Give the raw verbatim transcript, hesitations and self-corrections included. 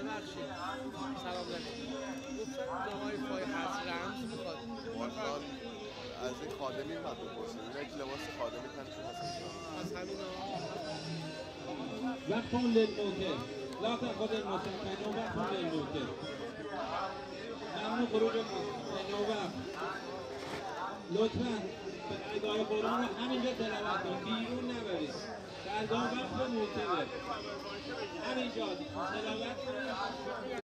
ببخشید سلام علیکم. گفتن آقای فای هست رمز میخواد واقعا از این خادمی باید بپرسیم. اینا که لباس خادمی تنشون هست از همینا وقتون للموتر لا تأخذ الموتر فإنه وقت للموتر ممنوع خروج فإنه وقت. لطفاً به ادای قرآن رو همینجا تلاوت کن، بیرون نبرید. درگاه وقت موتره همینجا تلاوت کنید.